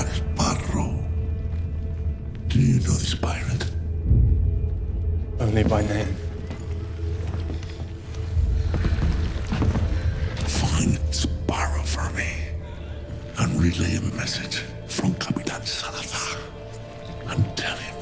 Jack Sparrow. Do you know this pirate? Only by name. Find Sparrow for me and relay a message from Capitan Salazar and tell him